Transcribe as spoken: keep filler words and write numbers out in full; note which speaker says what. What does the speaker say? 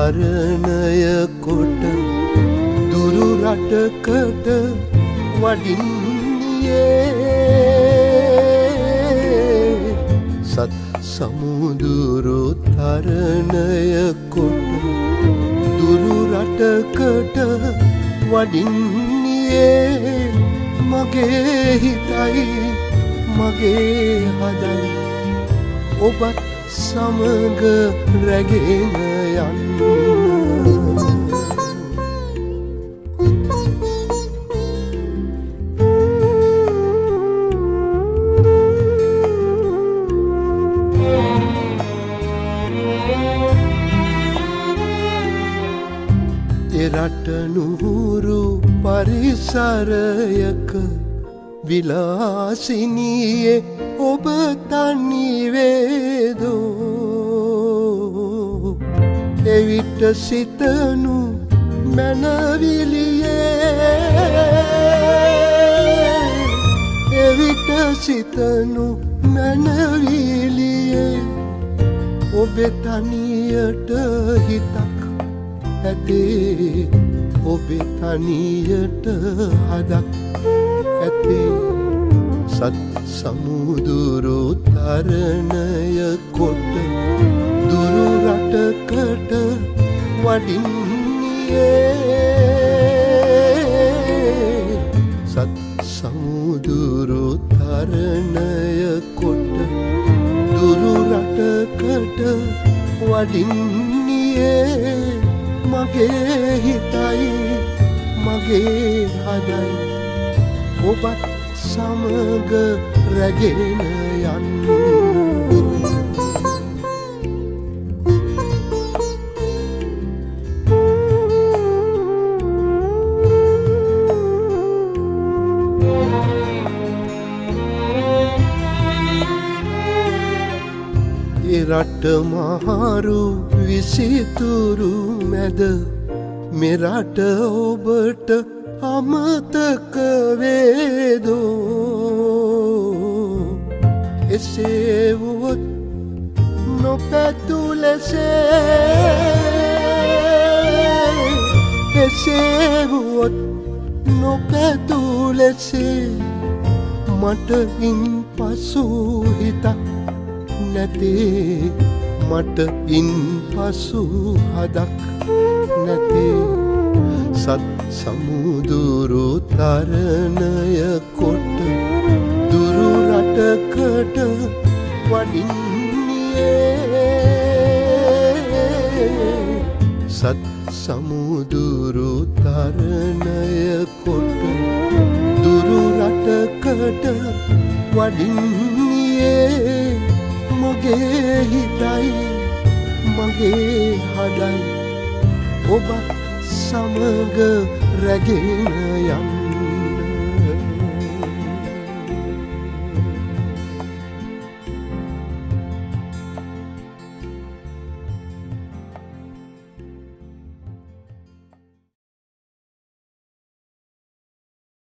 Speaker 1: තරණය කොට දුරු රටකට වඩින්නේ සත් සමුදුරු තරණය කොට දුරු රටකට වඩින්නේ මගේ හිතයි මගේ හදයි ඔබත් සමග රැගෙන යන්න එරට නුහුරු පරිසරයක විලාසිනියේ ඔබ තනි වේදෝ එවිට සිතනු මනවිලියේ එවිට සිතනු මනවිලියේ ඔබේ තනියට හිතක් ඇතේ ඔබේ තනියට හදක් ඇතේ සත් සමුදුරු තරණය කොට දුරු රටකට වඩින්නේ සත් සමුදුරු තරණය කොට දුරු රටකට වඩින්නේ මගේ හිතයි මගේ හදයි ඔබත් සමග රැගෙන යන්න රට මහරු විසිතුරු මැද මෙරට ඔබට අමතක වේදෝ එසේ වුවොත් නොපැතු ලෙසේ එසේ වුවොත් නොපැතු ලෙසේ මට ඉන් පසු හිතක් නැතේ මට ඉන් පසු හදක් නැතේ සත් සමුදුරු තරණය කොට දුරු රටකට වඩින්නේ සත් සමුදුරු තරණය කොට දුරු රටකට වඩින්නේ මගේ හිතයි මගේ හදයි ඔබත් සමග රැගෙන යන්න